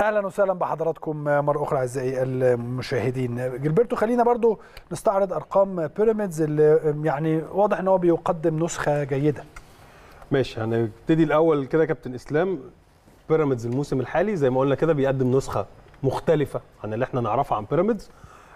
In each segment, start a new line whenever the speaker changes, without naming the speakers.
اهلا وسهلا بحضراتكم مره اخرى اعزائي المشاهدين. جilberto خلينا برضو نستعرض ارقام بيراميدز اللي يعني واضح ان هو بيقدم نسخه جيده.
ماشي، هنبتدي الاول كده كابتن اسلام. بيراميدز الموسم الحالي زي ما قلنا كده بيقدم نسخه مختلفه عن اللي احنا نعرفها عن بيراميدز.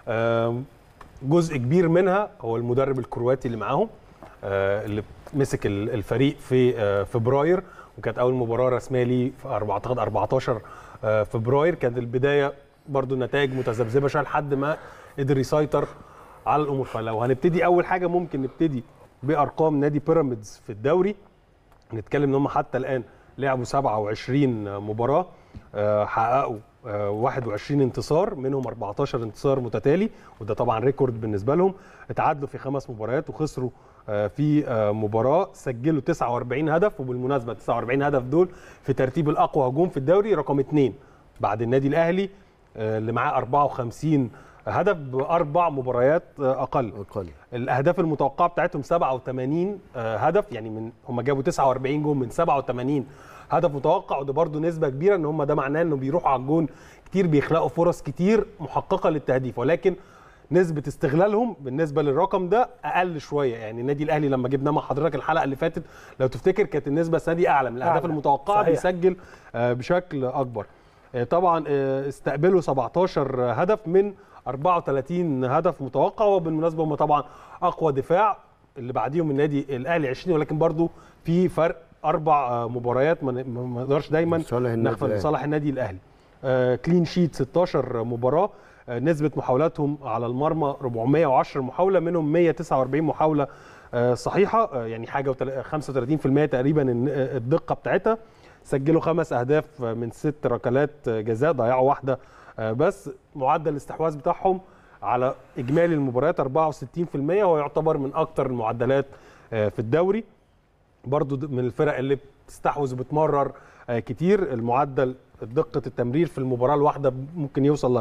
جزء كبير منها هو المدرب الكرواتي اللي معاهم، اللي مسك الفريق في فبراير، وكانت اول مباراه رسميه ليه في 14 فبراير. كانت البدايه برضو النتائج متذبذبه شويه لحد ما قدر يسيطر على الامور. فلو هنبتدي اول حاجه ممكن نبتدي بارقام نادي بيراميدز في الدوري. نتكلم ان هم حتى الان لعبوا 27 مباراه، حققوا 21 انتصار، منهم 14 انتصار متتالي، وده طبعا ريكورد بالنسبه لهم. اتعادلوا في 5 مباريات وخسروا في مباراه. سجلوا 49 هدف، وبالمناسبه 49 هدف دول في ترتيب الاقوى هجوم في الدوري رقم 2 بعد النادي الاهلي اللي معاه 54 هدف باربع مباريات اقل. الاهداف المتوقعه بتاعتهم 87 هدف، يعني من هم جابوا 49 جون من 87 هدف متوقع، وده برده نسبه كبيره. ان هم ده معناه انه بيروحوا على الجون كتير، بيخلقوا فرص كتير محققه للتهديف، ولكن نسبه استغلالهم بالنسبه للرقم ده اقل شويه. يعني النادي الاهلي لما جبنا مع حضرتك الحلقه اللي فاتت لو تفتكر كانت النسبه السنه دي اعلى من الاهداف المتوقعه، صحيح. بيسجل بشكل اكبر. طبعا استقبلوا 17 هدف من 34 هدف متوقع، وبالمناسبه هم طبعا اقوى دفاع، اللي بعديهم النادي الاهلي 20، ولكن برضو في فرق 4 مباريات ما نقدرش دايما نغفل لصالح النادي الاهلي. كلين شيت 16 مباراه، نسبه محاولاتهم على المرمى 410 محاوله، منهم 149 محاوله صحيحه، يعني حاجه 35% تقريبا الدقه بتاعتها. سجلوا 5 اهداف من 6 ركلات جزاء، ضيعوا واحده بس. معدل الاستحواذ بتاعهم على اجمالي المباريات 64%، وهو يعتبر من اكتر المعدلات في الدوري. برضو من الفرق اللي بتستحوذ وبتمرر كتير. المعدل دقه التمرير في المباراه الواحده ممكن يوصل ل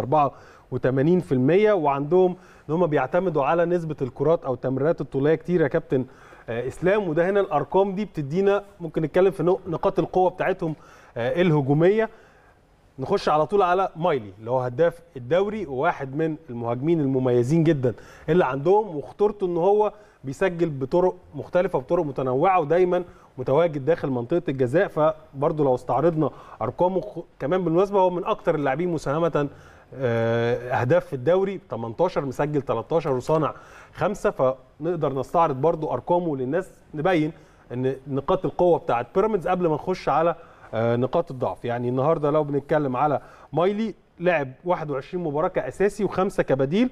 84%، وعندهم ان هم بيعتمدوا على نسبه الكرات او التمريرات الطوليه كتير يا كابتن اسلام. وده هنا الارقام دي بتدينا ممكن نتكلم في نقاط القوه بتاعتهم الهجوميه. نخش على طول على مايلي اللي هو هداف الدوري، وواحد من المهاجمين المميزين جدا اللي عندهم، وخطورته ان هو بيسجل بطرق مختلفه بطرق متنوعه، ودايما متواجد داخل منطقه الجزاء. فبرضه لو استعرضنا ارقامه كمان بالمناسبه هو من اكثر اللاعبين مساهمه اهداف في الدوري، 18 مسجل 13 وصانع 5، فنقدر نستعرض برضه ارقامه للناس نبين ان نقاط القوه بتاعت بيراميدز قبل ما نخش على نقاط الضعف. يعني النهارده لو بنتكلم على مايلي، لعب 21 مباراه كاساسي و5 كبديل،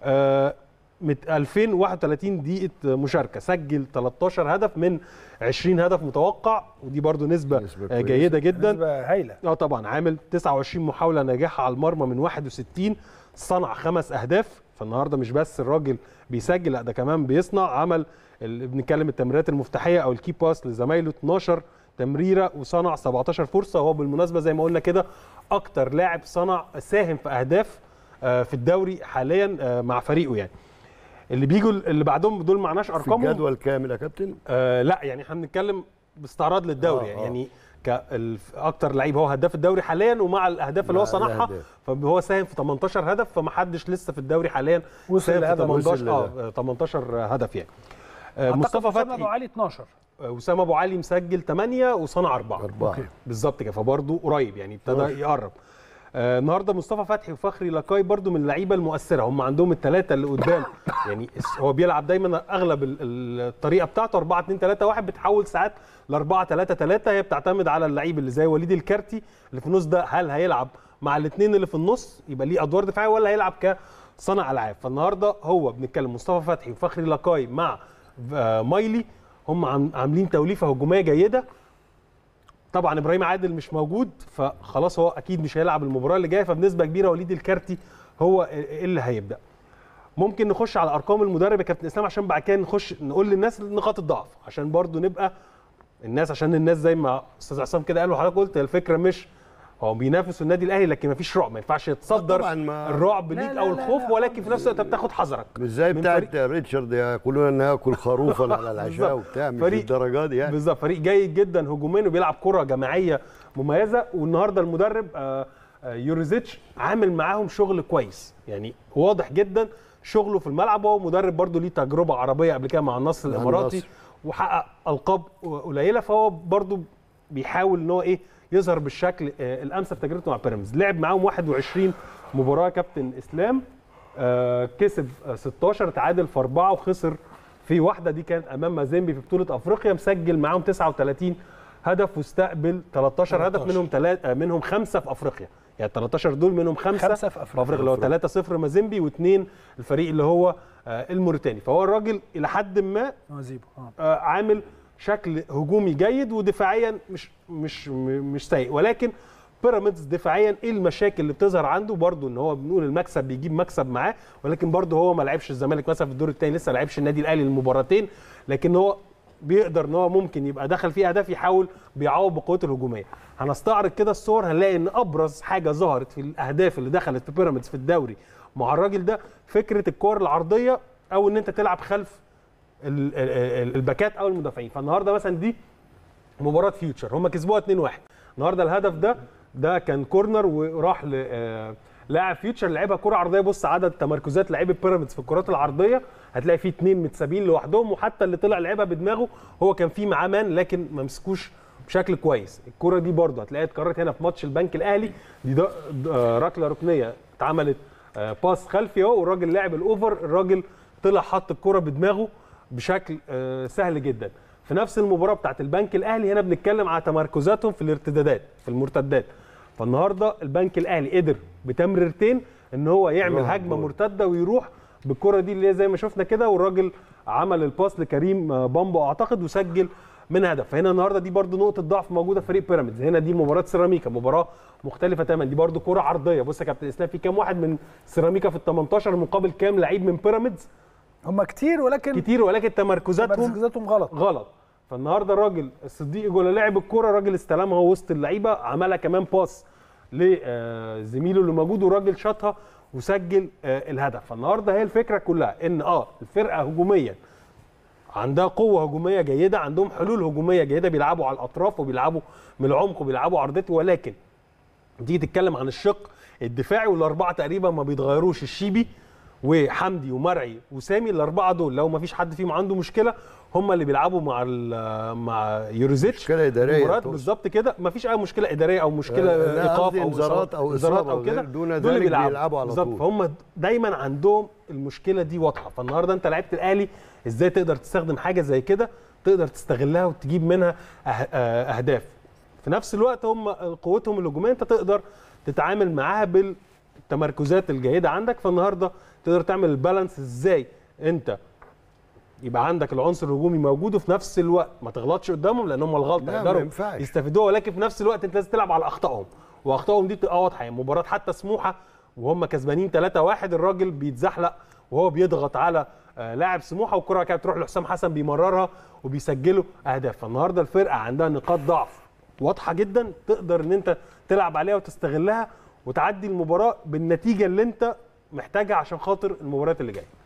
2031 دقيقه مشاركه، سجل 13 هدف من 20 هدف متوقع، ودي برضو نسبه جيده جدا،
نسبه هايله.
طبعا عامل 29 محاوله ناجحه على المرمى من 61، صنع 5 اهداف. فالنهارده مش بس الراجل بيسجل، لا ده كمان بيصنع. عمل بنتكلم التمريرات المفتاحيه او الكي باس لزمايله 12 تمريره، وصنع 17 فرصه. وهو بالمناسبه زي ما قلنا كده اكتر لاعب ساهم في اهداف في الدوري حاليا مع فريقه. يعني اللي بيجوا اللي بعدهم دول معناش ارقامهم
في الجدول كامل يا كابتن.
لا يعني احنا بنتكلم باستعراض للدوري. يعني كاكتر لعيب هو هداف الدوري حاليا، ومع الاهداف اللي هو صنعها فهو ساهم في 18 هدف، فما حدش لسه في الدوري حاليا ساهم في 18 هدف. يعني
مصطفى فتحي ابو علي 12،
وسام ابو علي مسجل 8 وصنع 4 بالظبط كده، فبرضه قريب يعني ابتدى يقرب. النهارده مصطفى فتحي وفخري لقاي برضو من اللعيبه المؤثره، هم عندهم الثلاثه اللي قدام. يعني هو بيلعب دايما اغلب الطريقه بتاعته 4-2-3-1، بتحول ساعات ل 4-3-3. هي بتعتمد على اللعيب اللي زي وليد الكارتي اللي في النص ده، هل هيلعب مع الاثنين اللي في النص يبقى ليه ادوار دفاعيه، ولا هيلعب كصانع العاب. فالنهارده هو بنتكلم مصطفى فتحي وفخري لقاي مع مايلي، هم عاملين توليفه هجوميه جيده. طبعا ابراهيم عادل مش موجود، فخلاص هو اكيد مش هيلعب المباراه اللي جايه، فبنسبه كبيره وليد الكارتي هو اللي هيبدا. ممكن نخش على ارقام المدرب يا كابتن اسلام، عشان بعد كده نخش نقول للناس نقاط الضعف، عشان برضو نبقى عشان الناس زي ما استاذ عصام كده قال وحضرتك قلت الفكره مش هو بينافسوا النادي الاهلي، لكن ما فيش رعب، ما ينفعش يتصدر الرعب ليك او الخوف، ولكن في نفس الوقت بتاخد حذرك.
مش زي بتاعت ريتشارد يقولون ان ياكل خروفا على العشاء وبتاع، مش الدرجات دي يعني.
بالظبط، فريق جيد جدا هجوميا وبيلعب كره جماعيه مميزه. والنهارده المدرب يوريزيتش عامل معاهم شغل كويس، يعني واضح جدا شغله في الملعب. هو مدرب برده ليه تجربه عربيه قبل كده مع النصر الاماراتي وحقق القاب قليله، فهو برده بيحاول ان هو ايه يظهر بالشكل الامثل في تجربته مع بيراميدز. لعب معاهم 21 مباراه كابتن اسلام، كسب 16 تعادل في 4 وخسر في واحده، دي كانت امام مازيمبي في بطوله افريقيا. مسجل معاهم 39 هدف واستقبل 13 هدف، منهم 5 في افريقيا، يعني 13 دول منهم 5 في افريقيا اللي هو 3-0 مازيمبي و2 الفريق اللي هو الموريتاني. فهو الراجل الى حد ما عامل شكل هجومي جيد ودفاعيا مش سيء، ولكن بيراميدز دفاعيا ايه المشاكل اللي بتظهر عنده؟ برضه ان هو بنقول المكسب بيجيب مكسب معاه، ولكن برضه هو ما لعبش الزمالك مثلا في الدور الثاني، لسه ما لعبش النادي الاهلي المباراتين، لكن هو بيقدر ان هو ممكن يبقى دخل فيه اهداف يحاول بيعوض بقوته الهجوميه. هنستعرض كده الصور، هنلاقي ان ابرز حاجه ظهرت في الاهداف اللي دخلت في بيراميدز في الدوري مع الراجل ده فكره الكور العرضيه، او ان انت تلعب خلف الباكات او المدافعين. فالنهارده مثلا دي مباراه فيوتشر هم كسبوها 2-1. النهارده الهدف ده كان كورنر وراح لاعب فيوتشر لعبها كره عرضيه. بص عدد تمركزات لعيبه بيراميدز في الكرات العرضيه، هتلاقي فيه 2 متسابين لوحدهم، وحتى اللي طلع لعبها بدماغه هو كان فيه معاه مان لكن ما مسكوش بشكل كويس. الكره دي برضه هتلاقيها اتكررت هنا في ماتش البنك الاهلي، دي ركله ركنيه اتعملت باس خلفي اهو، والراجل لعب الاوفر، الراجل طلع حط الكره بدماغه بشكل سهل جدا. في نفس المباراه بتاعت البنك الاهلي هنا بنتكلم على تمركزاتهم في الارتدادات في المرتدات. فالنهارده البنك الاهلي قدر بتمريرتين ان هو يعمل هجمه مرتده ويروح بالكره دي اللي زي ما شفنا كده، والراجل عمل الباس لكريم بامبو اعتقد وسجل من هدف. فهنا النهارده دي برده نقطه ضعف موجوده في فريق بيراميدز. هنا دي مباراه سيراميكا، مباراه مختلفه تماما، دي برده كره عرضيه. بص يا كابتن اسلام، في كام واحد من سيراميكا في ال18 مقابل كام لعيب من بيراميدز؟
هم كتير ولكن
تمركزاتهم غلط. فالنهارده الراجل الصديق جولا لعب الكوره، الراجل استلمها وسط اللعيبه، عملها كمان باس لزميله اللي موجود، والراجل شاطها وسجل الهدف. فالنهارده هي الفكره كلها ان الفرقه هجوميا عندها قوه هجوميه جيده، عندهم حلول هجوميه جيده، بيلعبوا على الاطراف وبيلعبوا من العمق وبيلعبوا عرضتي، ولكن تيجي تتكلم عن الشق الدفاعي والاربعه تقريبا ما بيتغيروش، الشيبي وحمدي ومرعي وسامي، الاربعه دول لو ما فيش حد فيهم عنده مشكله هم اللي بيلعبوا مع يوريزيتش.
مشكله اداريه
بالظبط كده، ما فيش اي مشكله اداريه او مشكله ايقاف او
انذارات او
كده،
دون ذلك بيلعبوا على طول.
فهم دايما عندهم المشكله دي واضحه. فالنهارده انت لعيبه الاهلي ازاي تقدر تستخدم حاجه زي كده، تقدر تستغلها وتجيب منها اهداف. في نفس الوقت هم قوتهم الهجوميه انت تقدر تتعامل معاها بالتمركزات الجيده عندك. فالنهارده تقدر تعمل البالانس ازاي انت يبقى عندك العنصر الهجومي موجود وفي نفس الوقت ما تغلطش قدامهم، لان هم الغلطه يقدروا يستفيدوها، ولكن في نفس الوقت انت لازم تلعب على اخطائهم، واخطائهم دي تبقى واضحه. يعني مباراه حتى سموحه وهم كسبانين 3-1 الراجل بيتزحلق وهو بيضغط على لاعب سموحه، والكره كانت بتروح لحسام حسن بيمررها وبيسجلوا اهداف. فالنهارده الفرقه عندها نقاط ضعف واضحه جدا، تقدر ان انت تلعب عليها وتستغلها وتعدي المباراه بالنتيجه اللي انت محتاجها عشان خاطر المباريات اللي جايه.